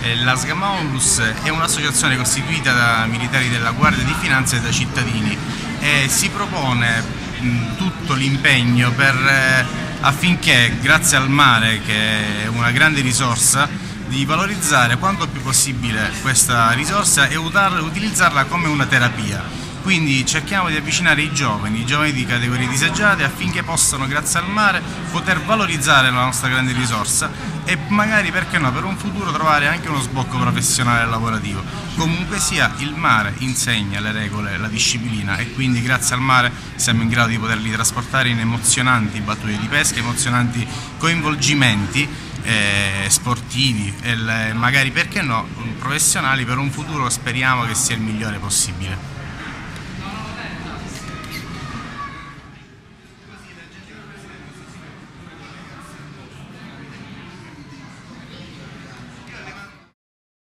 La Sgamaonlus è un'associazione costituita da militari della Guardia di Finanza e da cittadini e si propone tutto l'impegno affinché, grazie al mare, che è una grande risorsa, di valorizzare quanto più possibile questa risorsa e utilizzarla come una terapia. Quindi cerchiamo di avvicinare i giovani di categorie disagiate, affinché possano, grazie al mare, poter valorizzare la nostra grande risorsa e magari, perché no, per un futuro trovare anche uno sbocco professionale e lavorativo. Comunque sia, il mare insegna le regole, la disciplina, e quindi grazie al mare siamo in grado di poterli trasportare in emozionanti battute di pesca, emozionanti coinvolgimenti sportivi e magari, perché no, professionali, per un futuro speriamo che sia il migliore possibile.